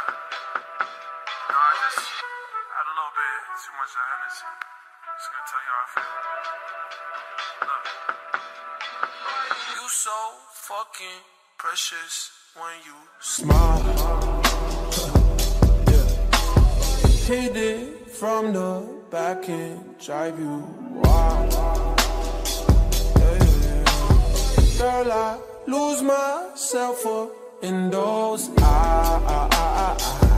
No, I just had a little bit too much of Hennessy. Just gonna tell you how I feel. Look. You so fucking precious when you smile. Hit it from the back and drive you wild. Girl, I lose myself up in those eyes.